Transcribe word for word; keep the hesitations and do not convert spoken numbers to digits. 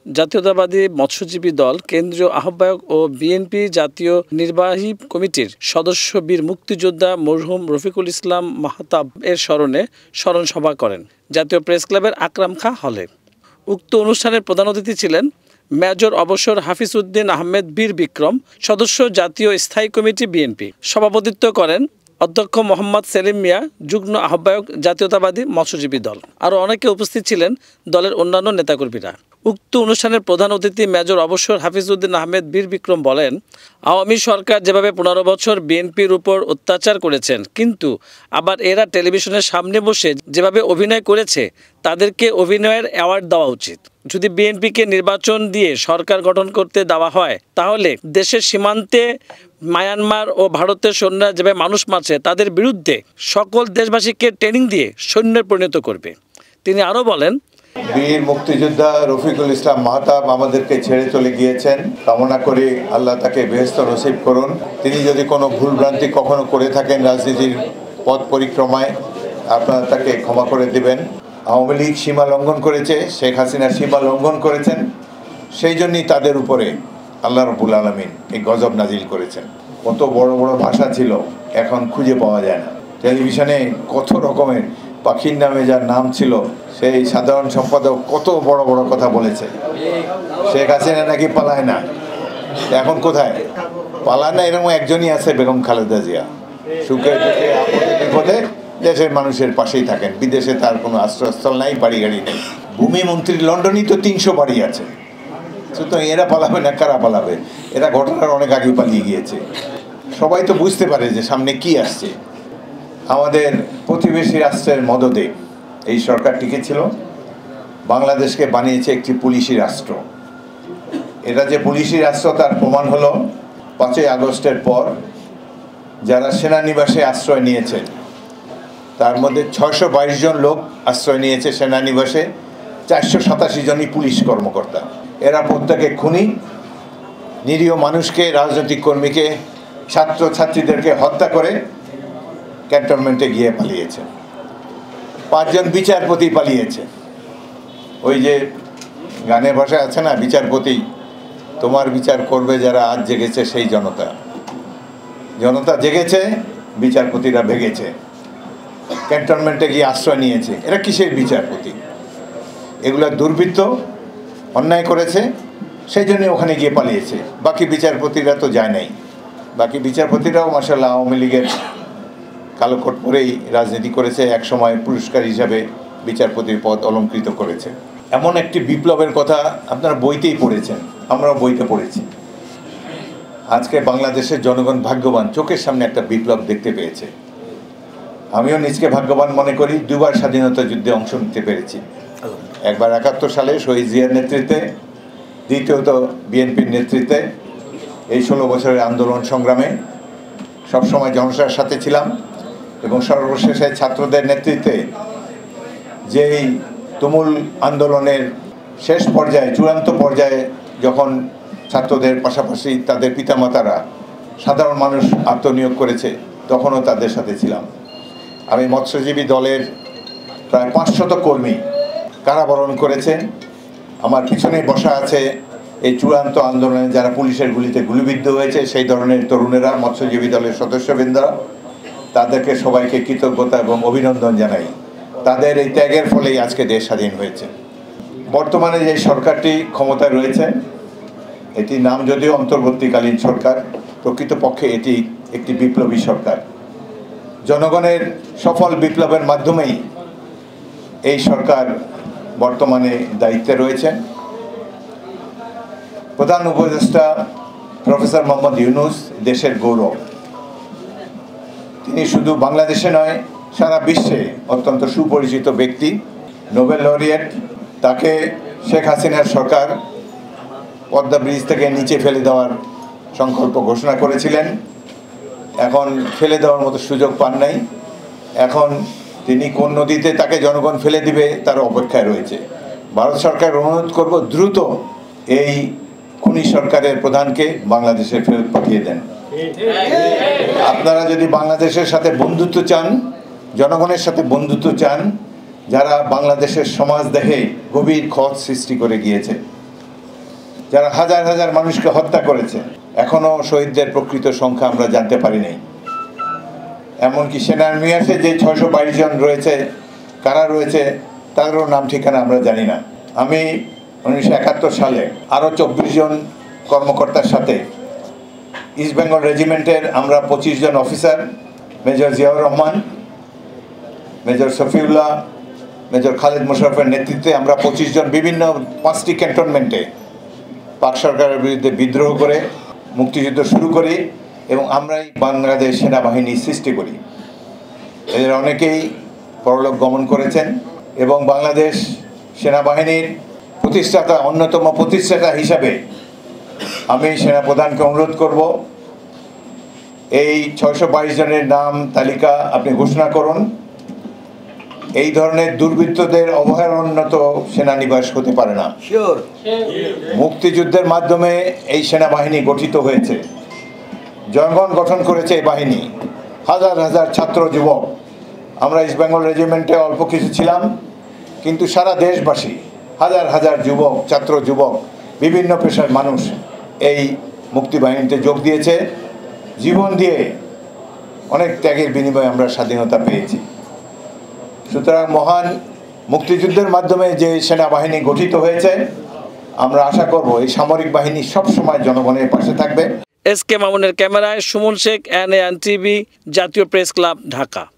জাতীয়তাবাদী মৎস্যজীবী দল কেন্দ্রীয় আহ্বায়ক ও বিএনপি জাতীয় নির্বাহী কমিটির সদস্য বীর মুক্তিযোদ্ধা মরহুম রফিকুল ইসলাম মাহতাব এর স্মরণে স্মরণ সভা করেন জাতীয় প্রেস ক্লাবের আকরাম খাঁ হলে। উক্ত অনুষ্ঠানের প্রধান অতিথি ছিলেন মেজর অবসর হাফিজ উদ্দিন আহমেদ বীর বিক্রম, সদস্য জাতীয় স্থায়ী কমিটি বিএনপি। সভাপতিত্ব করেন অধ্যক্ষ মোহাম্মদ সেলিম মিয়া, যুগ্ম আহ্বায়ক জাতীয়তাবাদী মৎস্যজীবী দল। আরও অনেকে উপস্থিত ছিলেন দলের অন্যান্য নেতাকর্মীরা। উক্ত অনুষ্ঠানের প্রধান অতিথি মেজর অবসর হাফিজ উদ্দিন আহমেদ বীর বিক্রম বলেন, আওয়ামী সরকার যেভাবে পনেরো বছর বিএনপির উপর অত্যাচার করেছেন, কিন্তু আবার এরা টেলিভিশনের সামনে বসে যেভাবে অভিনয় করেছে তাদেরকে অভিনয়ের অ্যাওয়ার্ড দেওয়া উচিত। যদি বিএনপিকে নির্বাচন দিয়ে সরকার গঠন করতে দেওয়া হয় তাহলে দেশের সীমান্তে মায়ানমার ও ভারতের সৈন্যরা যেভাবে মানুষ মারছে তাদের বিরুদ্ধে সকল দেশবাসীকে ট্রেনিং দিয়ে সৈন্যে পরিণত করবে। তিনি আরও বলেন, বীর মুক্তিযোদ্ধা রফিকুল ইসলাম মাহতাব আমাদেরকে ছেড়ে চলে গিয়েছেন। কামনা করি আল্লাহ তাকে বেহেশত নসিব করুন। তিনি যদি কোনো ভুলভ্রান্তি কখনো করে থাকেন রাজনীতির পথ পরিক্রমায়, আপনারা তাকে ক্ষমা করে দেবেন। আওয়ামী লীগ সীমা লঙ্ঘন করেছে, শেখ হাসিনা সীমা লঙ্ঘন করেছেন, সেই জন্যই তাদের উপরে আল্লাহ রাব্বুল আলামিন এই গজব নাজিল করেছেন। কত বড় বড় ভাষা ছিল, এখন খুঁজে পাওয়া যায় না। টেলিভিশনে কত রকমের পাখির নামে যার নাম ছিল সেই সাধারণ সম্পাদক কত বড় বড় কথা বলেছে। শেখ হাসিনা নাকি পালায় না, এখন কোথায় পালায় না? এরকম একজনই আছে, বেগম খালেদা জিয়া। সুখে দুঃখে আপদে বিপদে দেশের মানুষের পাশেই থাকেন। বিদেশে তার কোনো আশ্রয়স্থল নাই, বাড়ি গাড়ি নেই। ভূমি মন্ত্রী লন্ডনই তো তিনশো বাড়ি আছে, সুতরাং এরা পালাবে না, কারা পালাবে? এরা ঘটনার অনেক আগে পালিয়ে গিয়েছে। সবাই তো বুঝতে পারে যে সামনে কি আসছে। আমাদের প্রতিবেশী রাষ্ট্রের মদদে এই সরকার টিকেছিল, বাংলাদেশকে বানিয়েছে একটি পুলিশি রাষ্ট্র। এটা যে পুলিশি রাষ্ট্র তার প্রমাণ হলো পাঁচই আগস্টের পর যারা সেনানিবাসে আশ্রয় নিয়েছে তার মধ্যে ছয়শো বাইশ জন লোক আশ্রয় নিয়েছে সেনানিবাসে, চারশো সাতাশি জনই পুলিশ কর্মকর্তা। এরা প্রত্যেকে খুনি, নিরীহ মানুষকে, রাজনৈতিক কর্মীকে, ছাত্র ছাত্রীদেরকে হত্যা করে ক্যান্টনমেন্টে গিয়ে পালিয়েছে। পাঁচজন বিচারপতি পালিয়েছে। ওই যে গানের ভাষা আছে না, বিচারপতি তোমার বিচার করবে যারা আজ জেগেছে সেই জনতা। জনতা জেগেছে, বিচারপতিরা ভেগেছে, ক্যান্টনমেন্টে গিয়ে আশ্রয় নিয়েছে। এরা কিসের বিচারপতি? এগুলা দুর্বৃত্ত, অন্যায় করেছে, সেই জন্য ওখানে গিয়ে পালিয়েছে। বাকি বিচারপতিরা তো যায় নাই। বাকি বিচারপতিরাও মাশাআল্লাহ আওয়ামী লীগের কালো কোট পরেই রাজনীতি করেছে, একসময় পুরস্কার হিসাবে বিচারপতির পদ অলঙ্কৃত করেছে। এমন একটি বিপ্লবের কথা আপনারা বইতেই পড়েছেন, আমরাও বইতে পড়েছি। আজকে বাংলাদেশের জনগণ ভাগ্যবান, চোখের সামনে একটা বিপ্লব দেখতে পেয়েছে। আমিও নিজকে ভাগ্যবান মনে করি, দুবার স্বাধীনতা যুদ্ধে অংশ নিতে পেরেছি। একবার একাত্তর সালে শহীদ জিয়ার নেতৃত্বে, দ্বিতীয়ত বিএনপির নেতৃত্বে এই ষোলো বছরের আন্দোলন সংগ্রামে সবসময় জনতার সাথে ছিলাম। এবং সর্বশেষে ছাত্রদের নেতৃত্বে যেই তুমুল আন্দোলনের শেষ পর্যায়ে, চূড়ান্ত পর্যায়ে যখন ছাত্রদের পাশাপাশি তাদের পিতামাতারা, সাধারণ মানুষ আত্মনিয়োগ করেছে, তখনও তাদের সাথে ছিলাম। আমি মৎস্যজীবী দলের প্রায় পাঁচশত কর্মী কারাবরণ করেছে। আমার পিছনে বসা আছে এই চূড়ান্ত আন্দোলনে যারা পুলিশের গুলিতে গুলিবিদ্ধ হয়েছে, সেই ধরনের তরুণেরা, মৎস্যজীবী দলের সদস্যবৃন্দরা, তাদেরকে সবাইকে কৃতজ্ঞতা এবং অভিনন্দন জানাই। তাদের এই ত্যাগের ফলেই আজকে দেশ স্বাধীন হয়েছে। বর্তমানে যে সরকারটি ক্ষমতায় রয়েছে, এটি নাম যদিও অন্তর্বর্তীকালীন সরকার, প্রকৃতপক্ষে এটি একটি বিপ্লবী সরকার। জনগণের সফল বিপ্লবের মাধ্যমেই এই সরকার বর্তমানে দায়িত্বে রয়েছে। প্রধান উপদেষ্টা প্রফেসর মোহাম্মদ ইউনূস দেশের গৌরব। তিনি শুধু বাংলাদেশে নয়, সারা বিশ্বে অত্যন্ত সুপরিচিত ব্যক্তি, নোবেল লরিয়েট। তাকে শেখ হাসিনার সরকার পদ্মা ব্রিজ থেকে নিচে ফেলে দেওয়ার সংকল্প ঘোষণা করেছিলেন। এখন ফেলে দেওয়ার মতো সুযোগ পান নাই। এখন তিনি কোন নদীতে তাকে জনগণ ফেলে দিবে তার অপেক্ষায় রয়েছে। ভারত সরকার অনুরোধ করব, দ্রুত এই খুনি সরকারের প্রধানকে বাংলাদেশে ফেরত পাঠিয়ে দেন। আপনারা যদি বাংলাদেশের সাথে বন্ধুত্ব চান, জনগণের সাথে বন্ধুত্ব চান, যারা বাংলাদেশের সমাজ দেখে গভীর ক্ষত সৃষ্টি করে গিয়েছে, যারা হাজার হাজার মানুষকে হত্যা করেছে, এখনো শহীদদের প্রকৃত সংখ্যা আমরা জানতে পারি নাই। এমনকি সেনানিবাসে যে ছয়শো বাইশ জন রয়েছে, কারা রয়েছে তাদেরও নাম ঠিকানা আমরা জানি না। আমি উনিশশো একাত্তর সালে আরও চব্বিশ জন কর্মকর্তার সাথে ইস্ট বেঙ্গল রেজিমেন্টের আমরা পঁচিশ জন officer, major Ziaur Rahman, major Shafiullah, major Khaled মোশারফের নেতৃত্বে আমরা পঁচিশ জন বিভিন্ন পাঁচটি ক্যান্টনমেন্টে পাক সরকারের বিরুদ্ধে বিদ্রোহ করে মুক্তিযুদ্ধ শুরু করি এবং আমরাই বাংলাদেশ সেনাবাহিনী সৃষ্টি করি। এদের অনেকেই পরলোক গমন করেছেন এবং বাংলাদেশ সেনাবাহিনীর প্রতিষ্ঠাতা, অন্যতম প্রতিষ্ঠাতা হিসাবে আমি সেনাপ্রধানকে অনুরোধ করব, এই ছয়শো বাইশ জনের নাম তালিকা আপনি ঘোষণা করুন। এই ধরনের দুর্বৃত্তদের অভয়ারণ্য তো সেনানিবাস হতে পারে না। মুক্তিযুদ্ধের মাধ্যমে এই সেনাবাহিনী গঠিত হয়েছে, জনগণ গঠন করেছে এই বাহিনী, হাজার হাজার ছাত্র যুবক। আমরা ইস্ট বেঙ্গল রেজিমেন্টে অল্প কিছু ছিলাম, কিন্তু সারা দেশবাসী, হাজার হাজার যুবক, ছাত্র যুবক, বিভিন্ন পেশার মানুষ এই মুক্তিবাহিনীতে যোগ দিয়েছে। জীবন দিয়ে অনেক ত্যাগের বিনিময়ে আমরা স্বাধীনতা পেয়েছি। সুতরাং মহান মুক্তিযুদ্ধের মাধ্যমে যে সেনাবাহিনী গঠিত হয়েছে, আমরা আশা করব এই সামরিক বাহিনী সবসময় জনগণের পাশে থাকবে। এস কে মামুনের ক্যামেরায় Sumon Sheikh, N A N TV, জাতীয় প্রেস ক্লাব, ঢাকা।